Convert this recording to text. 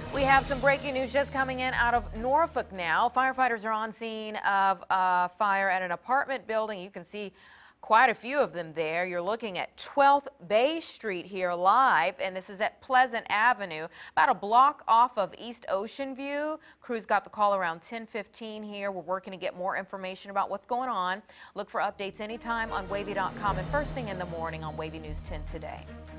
We have some breaking news just coming in out of Norfolk now. Firefighters are on scene of a fire at an apartment building. You can see quite a few of them there. You're looking at 12th Bay Street here live, and this is at Pleasant Avenue, about a block off of East Ocean View. Crews got the call around 10:15 here. We're working to get more information about what's going on. Look for updates anytime on WAVY.com and first thing in the morning on WAVY News 10 today.